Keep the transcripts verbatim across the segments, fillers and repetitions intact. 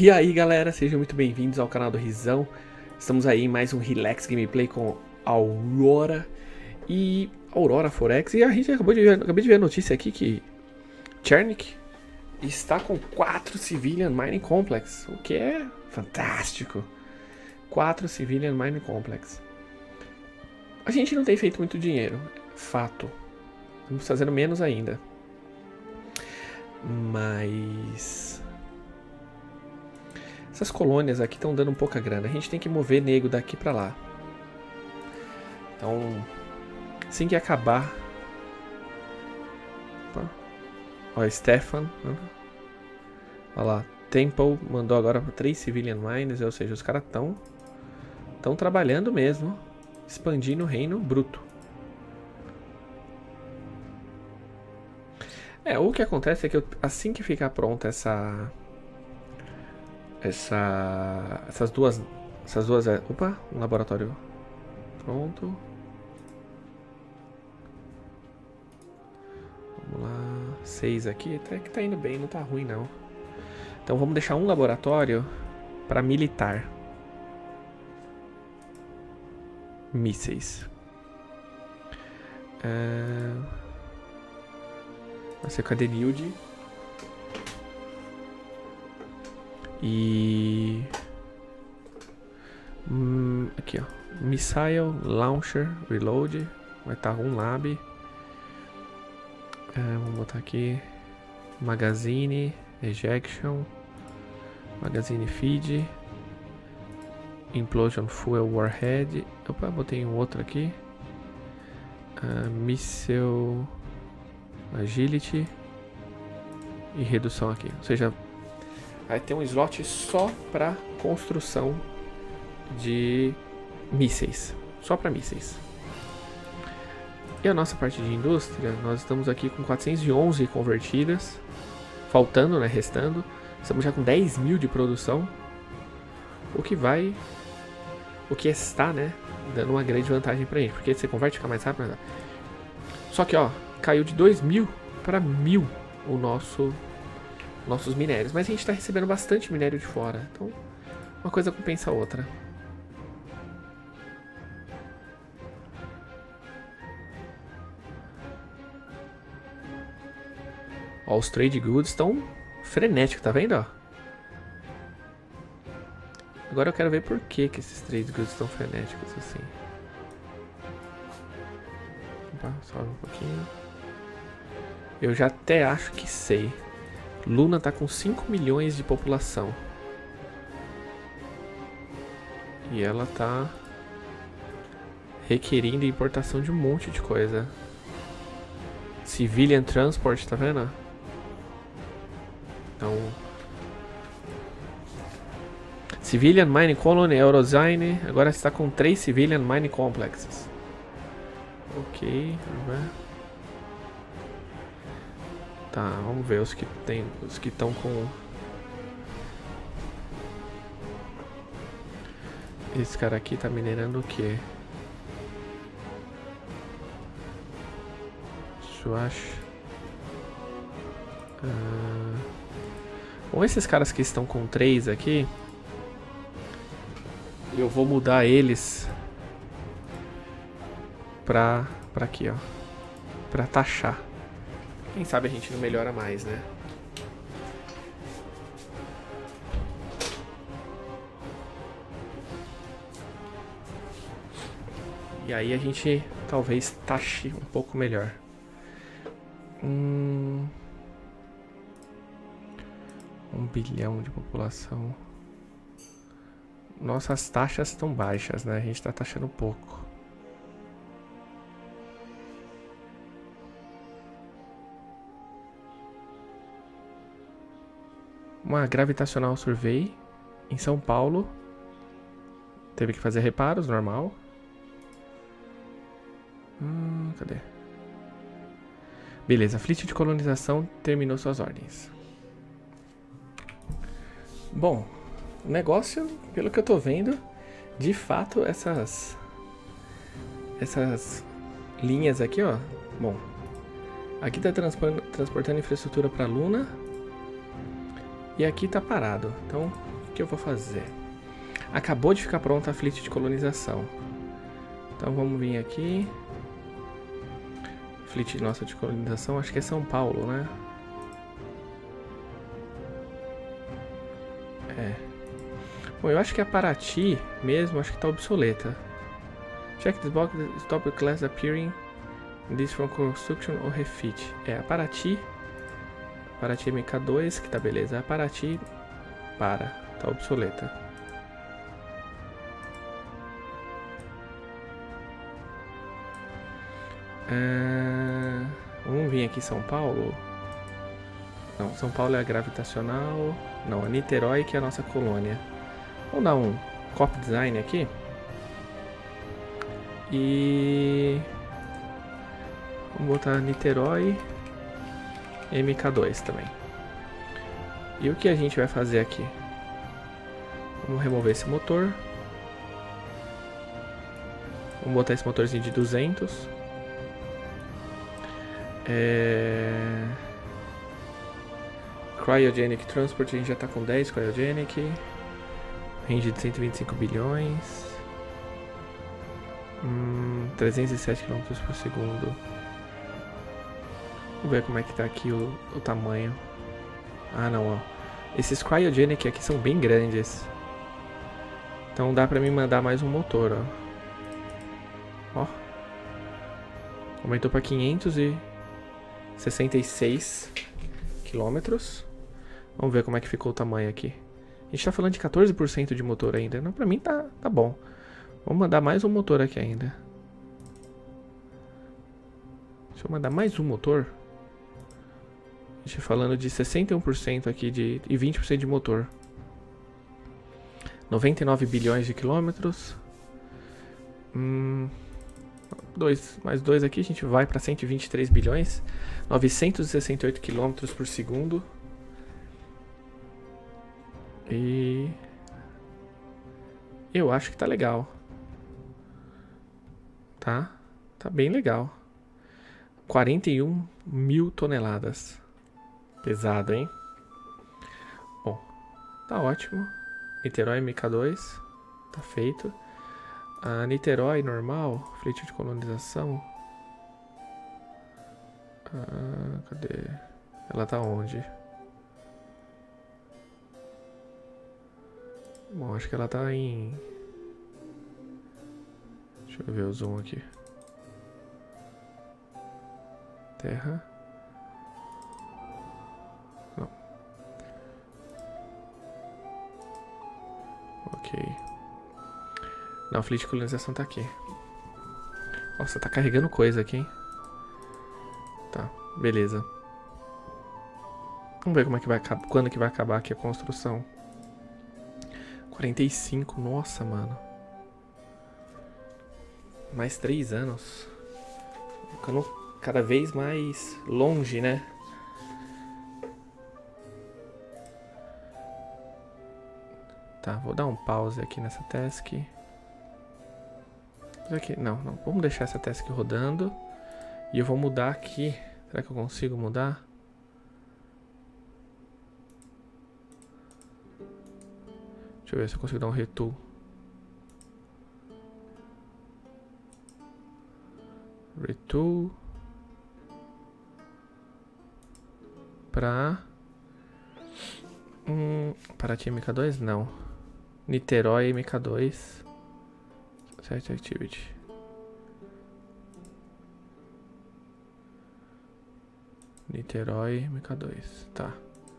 E aí galera, sejam muito bem-vindos ao canal do Rizão. Estamos aí em mais um Relax Gameplay com Aurora e Aurora Forex. E a gente acabou de ver, acabei de ver a notícia aqui que Chernik está com quatro Civilian Mining Complex, o que é fantástico. quatro Civilian Mining Complex. A gente não tem feito muito dinheiro, fato. Estamos fazendo menos ainda. Mas essas colônias aqui estão dando um pouca grana. A gente tem que mover nego daqui pra lá. Então, assim que acabar. Opa. Ó, Stefan. Olha lá. Temple mandou agora para três Civilian Mines. Ou seja, os caras estão estão trabalhando mesmo. Expandindo o reino bruto. É, o que acontece é que eu, assim que ficar pronta essa essa essas duas essas duas, opa, um laboratório pronto. Vamos lá, seis aqui, até que tá indo bem, não tá ruim não. Então vamos deixar um laboratório para militar. Mísseis. É... Vai ser com a Denilde. E... Hum, aqui ó. Missile, Launcher, Reload. Vai estar um lab. É, vamos botar aqui. Magazine, Ejection. Magazine Feed. Implosion Fuel Warhead. Opa, botei um outro aqui. Uh, Missile... Agility e redução aqui, ou seja, vai ter um slot só para construção de mísseis, só para mísseis. E a nossa parte de indústria, nós estamos aqui com quatrocentos e onze convertidas, faltando, né, restando. Estamos já com dez mil de produção, o que vai, o que está, né, dando uma grande vantagem para gente, porque você converte fica mais rápido. Só que ó, caiu de dois mil para mil o nosso nossos minérios, mas a gente está recebendo bastante minério de fora, então uma coisa compensa a outra. Ó, os trade goods estão frenéticos, tá vendo? Ó? Agora eu quero ver por que que esses trade goods estão frenéticos assim. Opa, sobe um pouquinho. Eu já até acho que sei. Luna tá com cinco milhões de população. E ela tá requerindo importação de um monte de coisa. Civilian Transport, tá vendo? Então... Civilian Mining Colony, Eurozine. Agora está com três Civilian Mining Complexes. Ok, vamos ver. Tá, vamos ver os que tem, os que estão com... Esse cara aqui tá minerando o quê? Eu acho... Ah... Bom, esses caras que estão com três aqui, eu vou mudar eles pra, pra aqui, ó. Pra taxar. Quem sabe a gente não melhora mais, né? E aí a gente talvez taxe um pouco melhor. Hum... Um bilhão de população. Nossas taxas estão baixas, né? A gente tá taxando pouco. Uma Gravitational Survey em São Paulo. Teve que fazer reparos, normal. Hum, cadê? Beleza, a Fleet de colonização terminou suas ordens. Bom, o negócio, pelo que eu tô vendo, de fato, essas... Essas linhas aqui, ó. Bom, aqui tá transportando, transportando infraestrutura para Luna. E aqui tá parado, então que eu vou fazer? Acabou de ficar pronta a fleet de colonização. Então vamos vir aqui. Fleet nossa de colonização, acho que é São Paulo, né? É. Bom, eu acho que a Paraty mesmo, acho que tá obsoleta. Check this box, stop the class appearing in this from construction or refit. É, a Paraty. Paraty M K dois, que tá beleza. A Paraty, para, tá obsoleta. Ah, vamos vir aqui São Paulo. Não, São Paulo é a gravitacional. Não, a Niterói que é a nossa colônia. Vamos dar um copy design aqui. E vamos botar Niterói M K dois também. E o que a gente vai fazer aqui? Vamos remover esse motor. Vamos botar esse motorzinho de duzentos. É... Cryogenic Transport, a gente já está com dez Cryogenic. Range de cento e vinte e cinco bilhões. Hum, trezentos e sete quilômetros por segundo. Vamos ver como é que tá aqui o, o tamanho. Ah não, ó. Esses Cryogenic aqui são bem grandes. Então dá pra mim mandar mais um motor, ó. Ó. Aumentou pra quinhentos e sessenta e seis quilômetros. Vamos ver como é que ficou o tamanho aqui. A gente tá falando de quatorze por cento de motor ainda. Não, pra mim tá, tá bom. Vamos mandar mais um motor aqui ainda. Deixa eu mandar mais um motor. A gente tá falando de sessenta e um por cento aqui de, e vinte por cento de motor. noventa e nove bilhões de quilômetros. Hum, dois, mais dois aqui, a gente vai para cento e vinte e três bilhões. novecentos e sessenta e oito quilômetros por segundo. E eu acho que tá legal. Tá? Tá bem legal. quarenta e um mil toneladas. Pesado, hein? Bom, tá ótimo. Niterói M K dois. Tá feito. A Niterói normal. Fleet de colonização. Ah, cadê? Ela tá onde? Bom, acho que ela tá em... Deixa eu ver o zoom aqui. Terra. Não. Ok. Não, a fleet de colonização tá aqui. Nossa, tá carregando coisa aqui, hein? Tá, beleza. Vamos ver como é que vai acabar, quando que vai acabar aqui a construção. quarenta e cinco, nossa, mano. Mais três anos. Ficando cada vez mais longe, né? Tá, vou dar um pause aqui nessa task. Aqui, não, não, vamos deixar essa task rodando. E eu vou mudar aqui. Será que eu consigo mudar? Deixa eu ver se eu consigo dar um retool. Retool. Pra... Hum, Paraty M K dois? Não. Niterói M K dois. Set Activity. Niterói M K dois. Tá.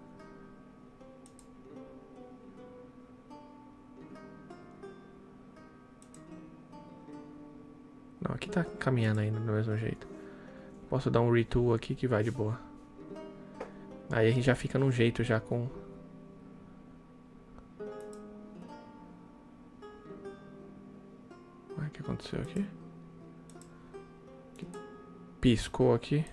Não, aqui tá caminhando ainda do mesmo jeito. Posso dar um retool aqui que vai de boa. Aí a gente já fica num jeito já com... O que aconteceu aqui? Piscou aqui.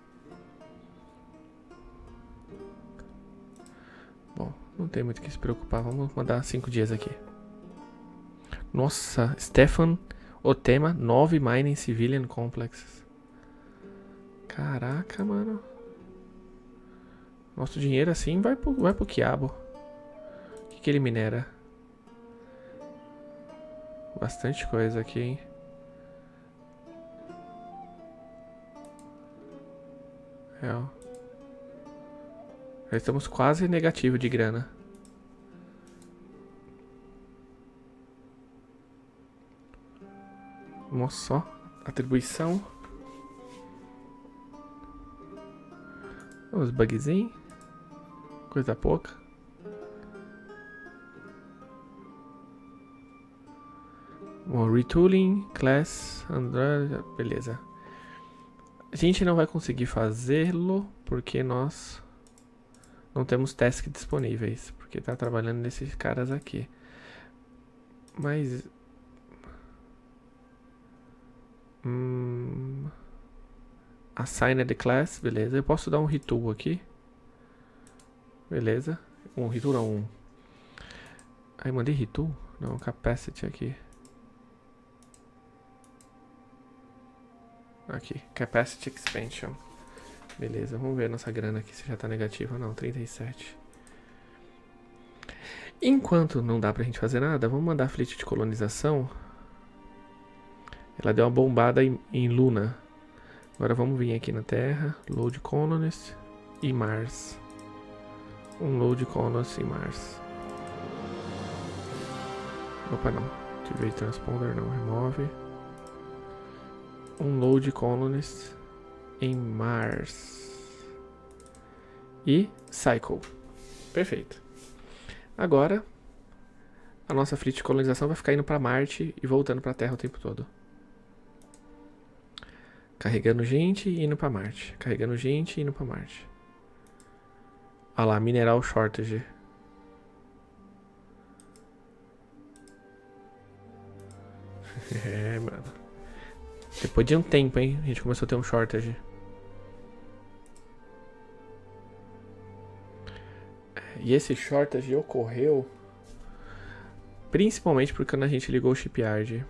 Bom, não tem muito o que se preocupar. Vamos mandar cinco dias aqui. Nossa, Stefan... O tema, nove Mining Civilian Complexes. Caraca, mano. Nosso dinheiro assim vai pro, vai pro quiabo. O que, que ele minera? Bastante coisa aqui, hein? É, ó. Já estamos quase negativo de grana. Nossa, só. Atribuição. Os bugzinhos. Coisa pouca. Bom, retooling, class, Android, beleza. A gente não vai conseguir fazê-lo porque nós não temos tasks disponíveis. Porque tá trabalhando nesses caras aqui. Mas... Hum, Assigned class, beleza. Eu posso dar um retool aqui. Beleza. Um retool não, um... Aí mandei retool? Não, capacity aqui. Aqui, capacity expansion. Beleza, vamos ver a nossa grana aqui se já tá negativa ou não, trinta e sete. Enquanto não dá pra gente fazer nada, vamos mandar a fleet de colonização. Ela deu uma bombada em, em Luna. Agora vamos vir aqui na Terra, load colonies e Mars. Um load colonies e Mars. Opa, não. Ativei transponder, não, remove. Um load colonies em Mars. E cycle. Perfeito. Agora, a nossa fleet de colonização vai ficar indo para Marte e voltando para a Terra o tempo todo. Carregando gente e indo para Marte. Carregando gente e indo para Marte. Olha lá, mineral shortage. É, mano. Depois de um tempo, hein? A gente começou a ter um shortage. E esse shortage ocorreu principalmente porque quando a gente ligou o shipyard.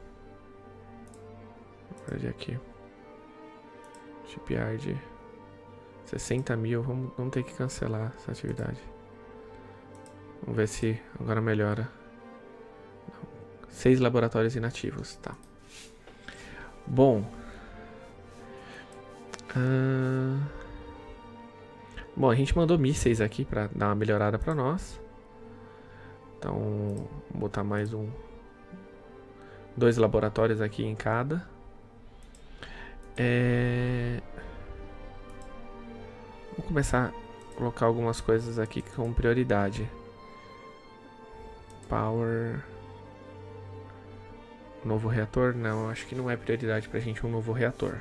Vou ver aqui. Shipyard. sessenta mil. Vamos, vamos ter que cancelar essa atividade. Vamos ver se agora melhora. Não. Seis laboratórios inativos. Tá. Bom. Uh... Bom, a gente mandou mísseis aqui pra dar uma melhorada pra nós. Então, vou botar mais um... Dois laboratórios aqui em cada. É... Vou começar a colocar algumas coisas aqui com prioridade. Power... Novo reator? Não, acho que não é prioridade pra gente um novo reator.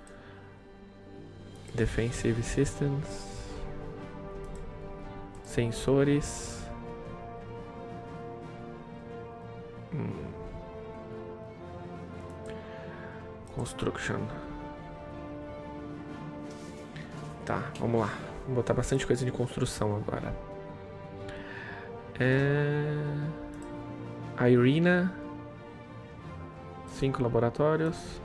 Defensive Systems. Sensores. Hum. Construction. Tá, vamos lá. Vou botar bastante coisa de construção agora. É... Irina. Cinco laboratórios.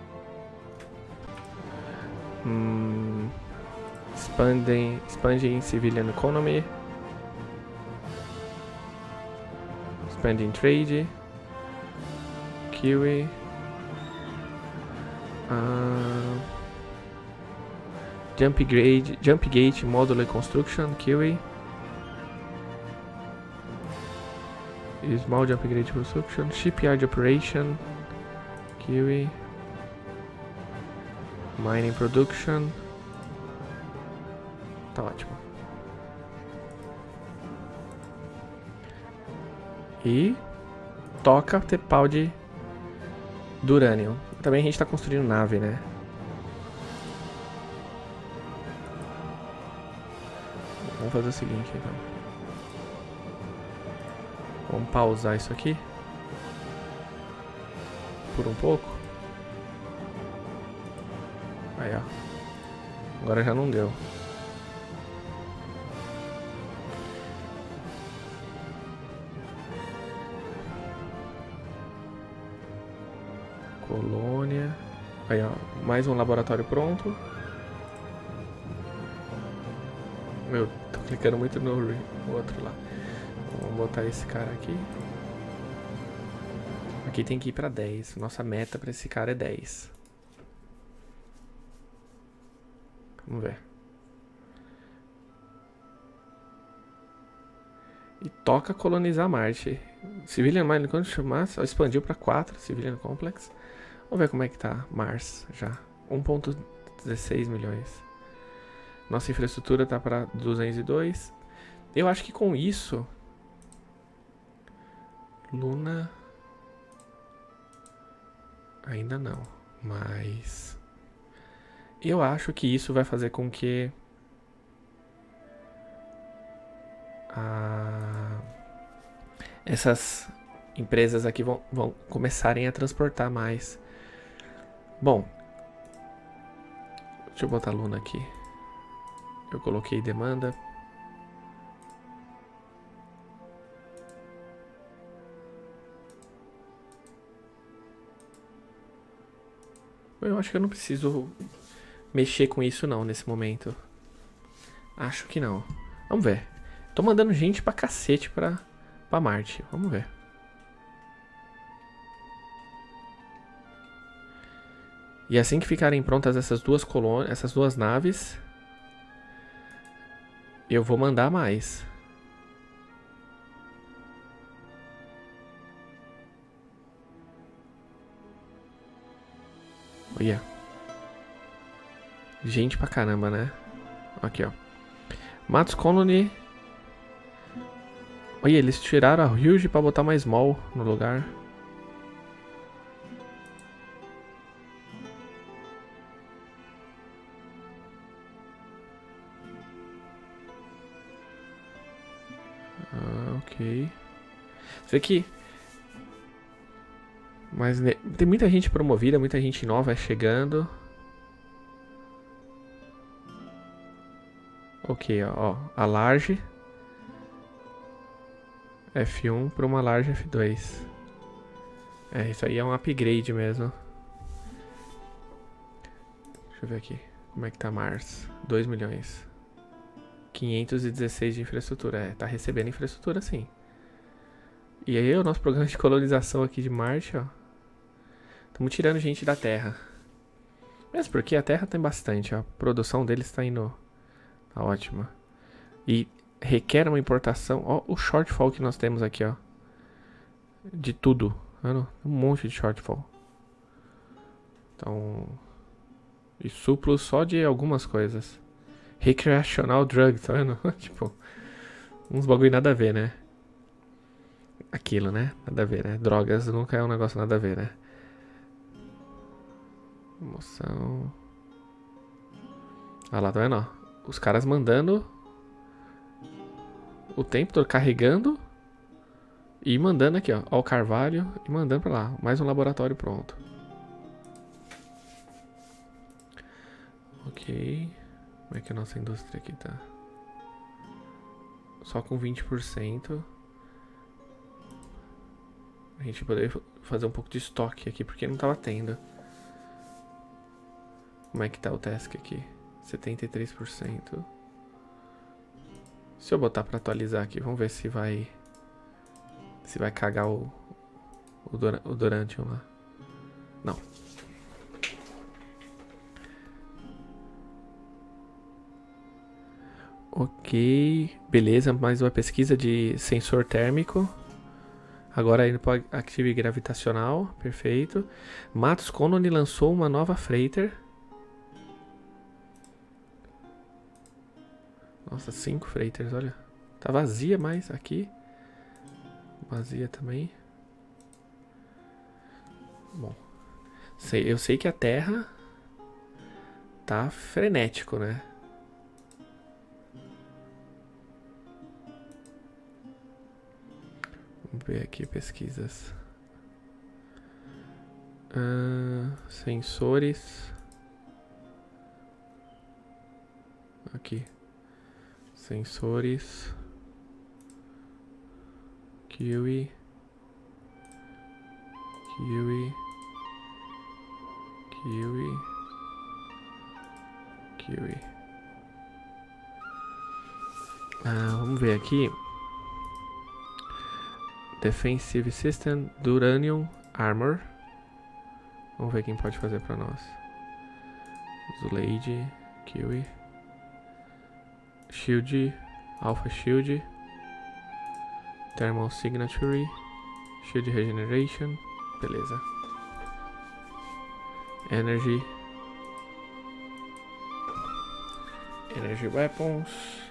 Hum... Expanding, expanding civilian economy. Expanding trade. Kiwi. Uh, jump grade, jump gate modular construction. Kiwi. Small jump grade construction. Shipyard operation. Kiwi. Mining production. Tá ótimo. E toca ter pau de urânio. Também a gente tá construindo nave, né? Vamos fazer o seguinte, então. Vamos pausar isso aqui. Por um pouco. Aí, ó. Agora já não deu. Colônia. Aí, ó. Mais um laboratório pronto. Meu, tô clicando muito no outro lá. Vamos botar esse cara aqui. Aqui tem que ir pra dez. Nossa meta pra esse cara é dez. Vamos ver. E toca colonizar Marte. Civilian Mine, quando chamar, só expandiu pra quatro. Civilian Complex. Vamos ver como é que tá Mars já. um ponto dezesseis milhões. Nossa infraestrutura tá pra duzentos e dois. Eu acho que com isso... Luna... Ainda não. Mas... Eu acho que isso vai fazer com que... A... Essas empresas aqui vão, vão começarem a transportar mais. Bom... Deixa eu botar a Luna aqui. Eu coloquei demanda. Eu acho que eu não preciso mexer com isso não nesse momento. Acho que não. Vamos ver. Tô mandando gente pra cacete pra, pra Marte. Vamos ver. E assim que ficarem prontas essas duas colônias, essas duas naves, eu vou mandar mais. Olha. Gente pra caramba, né? Aqui, ó. Matos Colony. Olha, eles tiraram a Huge pra botar mais Small no lugar. Ah, ok. Isso aqui. Mas né, tem muita gente promovida, muita gente nova chegando. Ok, ó, ó. A Large F um para uma Large F dois. É, isso aí é um upgrade mesmo. Deixa eu ver aqui. Como é que tá Mars? dois milhões. quinhentos e dezesseis de infraestrutura. É, tá recebendo infraestrutura sim. E aí o nosso programa de colonização aqui de Marte, ó. Estamos tirando gente da Terra. Mesmo porque a Terra tem bastante, ó. A produção deles tá indo... Tá ótima. E requer uma importação. Ó o shortfall que nós temos aqui, ó. De tudo. Mano, um monte de shortfall. Então... E suplo só de algumas coisas. Recreational drugs, tá vendo? Tipo... Uns bagulho nada a ver, né? Aquilo, né? Nada a ver, né? Drogas nunca é um negócio nada a ver, né? Emoção... Olha lá, tá vendo? Ó? Os caras mandando o tempo todo, carregando e mandando aqui, ó, ó o carvalho e mandando pra lá. Mais um laboratório pronto. Ok. Como é que a nossa indústria aqui tá? Só com vinte por cento. A gente poderia fazer um pouco de estoque aqui, porque não tava tendo. Como é que tá o task aqui? setenta e três por cento. Se eu botar pra atualizar aqui, vamos ver se vai... Se vai cagar o... O, Dura, o Durantium lá. Não. Ok. Beleza, mais uma pesquisa de sensor térmico. Agora indo para Active Gravitacional. Perfeito. Matos Colony lançou uma nova freighter. Nossa, cinco freighters, olha. Tá vazia, mas aqui... Vazia também. Bom. Sei, eu sei que a Terra... Tá frenético, né? Vamos ver aqui pesquisas. Uh, sensores. Aqui. Sensores. Kiwi. Kiwi. Kiwi. Kiwi. Ah, vamos ver aqui. Defensive System, Duranium Armor. Vamos ver quem pode fazer pra nós. Zulade, Kiwi. Shield, Alpha Shield. Thermal Signature. Shield Regeneration. Beleza. Energy. Energy Weapons.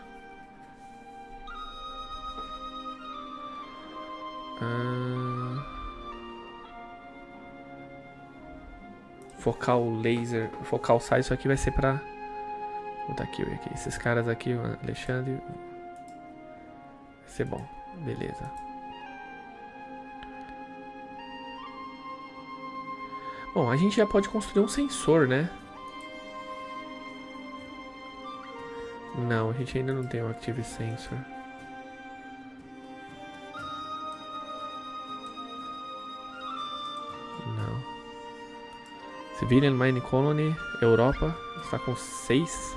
Ah, focal Laser. Focal Size. Isso aqui vai ser pra... Vou botar aqui, aqui. Esses caras aqui, o Alexandre. Vai ser bom. Beleza. Bom, a gente já pode construir um sensor, né? Não, a gente ainda não tem um Active Sensor. Não. Civilian Mine Colony, Europa, está com seis.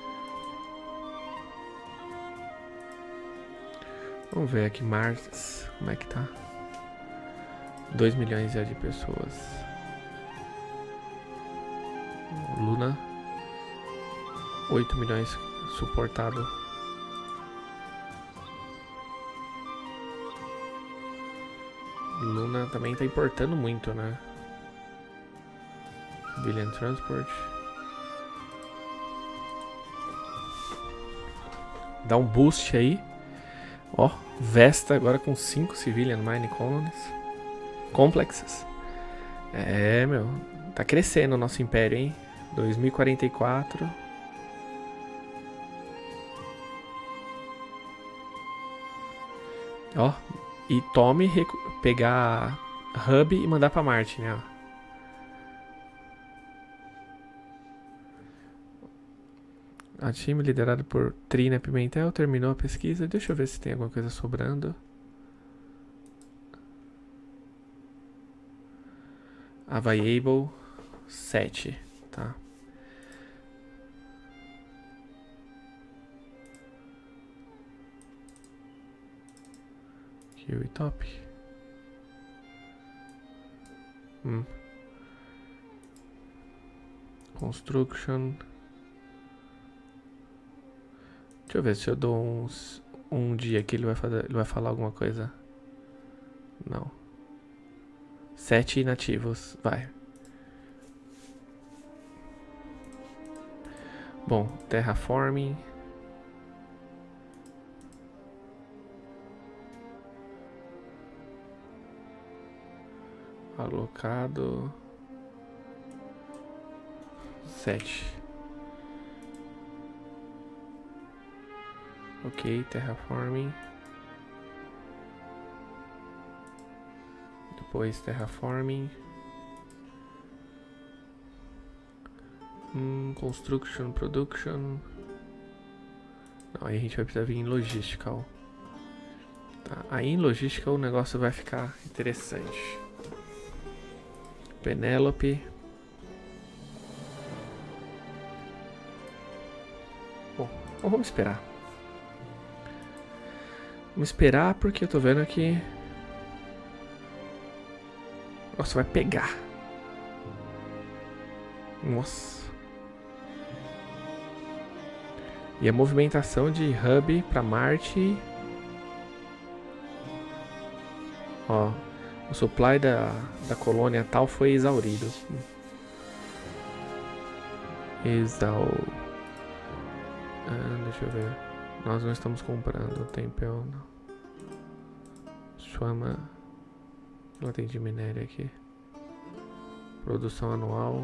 Vamos ver aqui Mars, como é que tá? dois milhões já de pessoas. Luna, oito milhões suportado. Luna também tá importando muito, né? Civilian Transport. Dá um boost aí. Ó, Vesta agora com cinco Civilian Mine Colonies. Complexes. É, meu. Tá crescendo o nosso império, hein? dois mil e quarenta e quatro. Ó, e tome pegar Hub e mandar pra Marte, né? A time liderado por Trina Pimentel terminou a pesquisa. Deixa eu ver se tem alguma coisa sobrando. Available sete, tá? Kiwi top. Hum. Construction. Deixa eu ver se eu dou uns um dia aqui ele vai fazer, ele vai falar alguma coisa. Não. Sete inativos, vai. Bom, terraforming. Alocado. Sete. Ok, terraforming. Depois terraforming. Hum, construction, production. Não, aí a gente vai precisar vir em logistical. Tá, aí em logistical o negócio vai ficar interessante. Penélope. Bom, então vamos esperar. Vamos esperar porque eu tô vendo que... Nossa, vai pegar. Nossa. E a movimentação de Hub pra Marte. Ó. O supply da, da colônia tal foi exaurido. Exau... Ah, deixa eu ver. Nós não estamos comprando. Tempel não. Chama... Ela tem de minério aqui. Produção anual.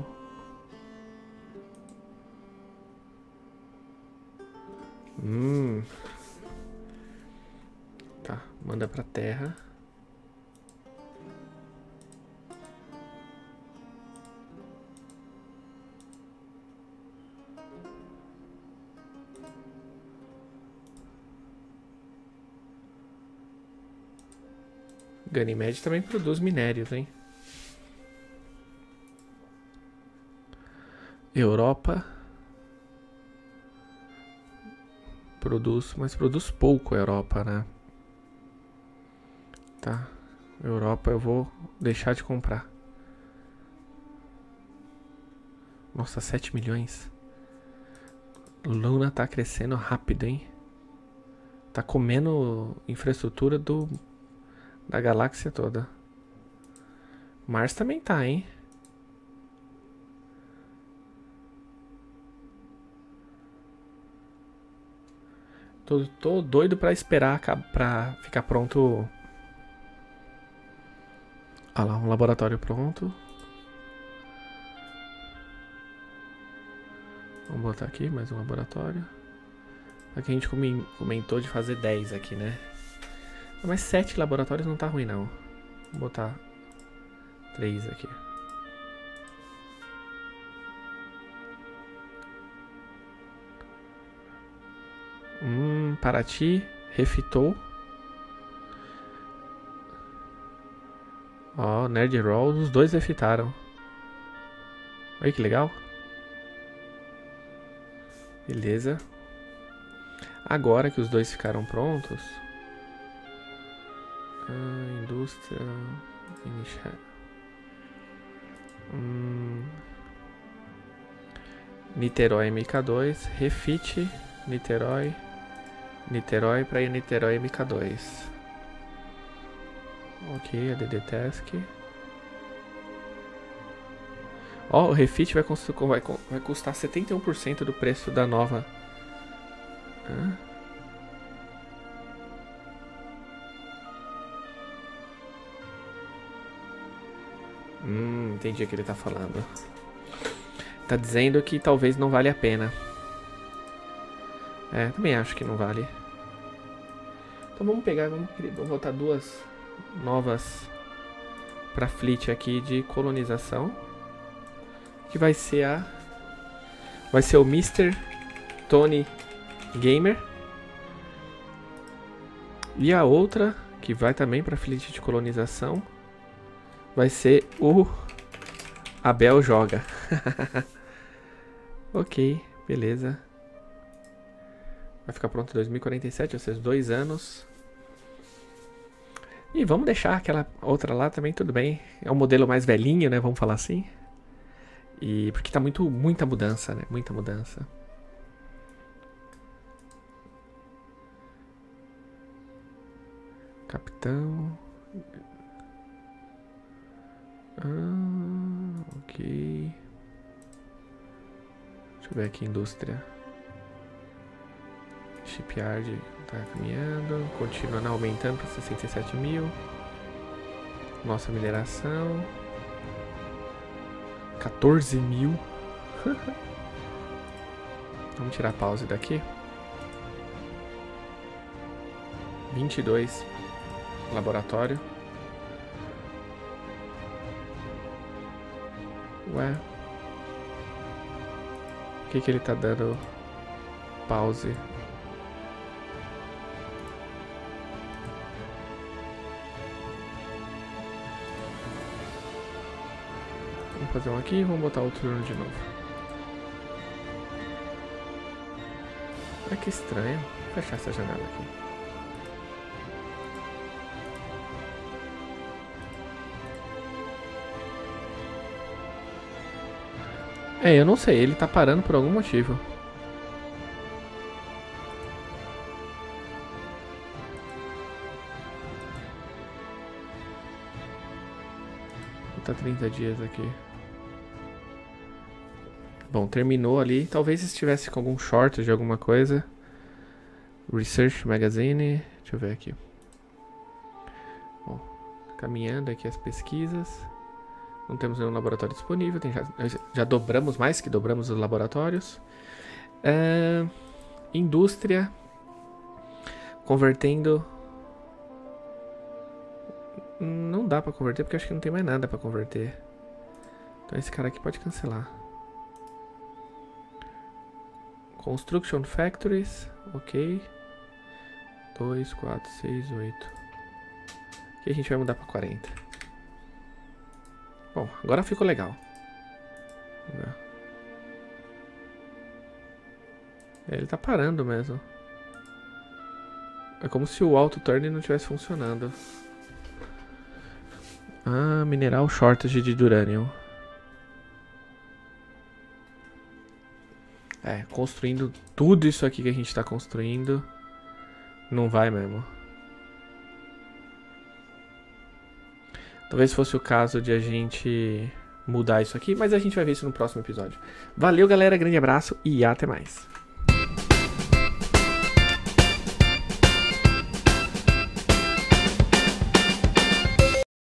Hum. Tá, manda pra terra. Ganymede também produz minérios, hein? Europa produz, mas produz pouco a Europa, né? Tá. Europa eu vou deixar de comprar. Nossa, sete milhões. Luna tá crescendo rápido, hein? Tá comendo infraestrutura do da galáxia toda. Mars também tá, hein? Tô, tô doido pra esperar pra ficar pronto. Olha lá, um laboratório pronto. Vamos botar aqui mais um laboratório. Aqui a gente comentou de fazer dez aqui, né? Mas sete laboratórios não tá ruim, não. Vou botar três aqui. Hum, Paraty refitou. Ó, Nerd Roll, os dois refitaram. Olha que legal. Beleza. Agora que os dois ficaram prontos. Ah, indústria. Iniciar. Hum, Niterói M K dois. Refit. Niterói. Niterói para ir Niterói M K dois. Ok, A D D Task. Ó, oh, o refit vai, vai, vai custar setenta e um por cento do preço da nova. Hã? Hum, entendi o que ele tá falando. Tá dizendo que talvez não vale a pena. É, também acho que não vale. Então vamos pegar, vamos, vamos botar duas novas pra fleet aqui de colonização. Que vai ser a... Vai ser o mister Tony Gamer. E a outra, que vai também pra fleet de colonização, vai ser o Abel Joga. Ok, beleza. Vai ficar pronto em dois mil e quarenta e sete, ou seja, dois anos. E vamos deixar aquela outra lá também, tudo bem. É um modelo mais velhinho, né? Vamos falar assim. E porque tá muito, muita mudança, né? Muita mudança. Capitão. Ah, ok. Deixa eu ver aqui, indústria. Shipyard tá caminhando, continuando aumentando para sessenta e sete mil. Nossa mineração. quatorze mil. Vamos tirar a pause daqui. vinte e dois. Laboratório. Ué. Por que que ele tá dando pause? Vamos fazer um aqui e vamos botar outro turno de novo. Olha que estranho. Vou fechar essa janela aqui. É, eu não sei, ele tá parando por algum motivo. Vou botar trinta dias aqui. Bom, terminou ali. Talvez estivesse com algum short de alguma coisa. Research Magazine. Deixa eu ver aqui. Bom, caminhando aqui as pesquisas. Não temos nenhum laboratório disponível. Tem já, já dobramos mais que dobramos os laboratórios. É, indústria. Convertendo. Não dá pra converter porque acho que não tem mais nada pra converter. Então esse cara aqui pode cancelar. Construction Factories. Ok. dois, quatro, seis, oito. Aqui a gente vai mudar pra quarenta. Bom, agora ficou legal. Ele tá parando mesmo. É como se o auto turn não estivesse funcionando. Ah, mineral shortage de urânio. É, construindo tudo isso aqui que a gente tá construindo, não vai mesmo. Talvez fosse o caso de a gente mudar isso aqui, mas a gente vai ver isso no próximo episódio. Valeu, galera, grande abraço e até mais.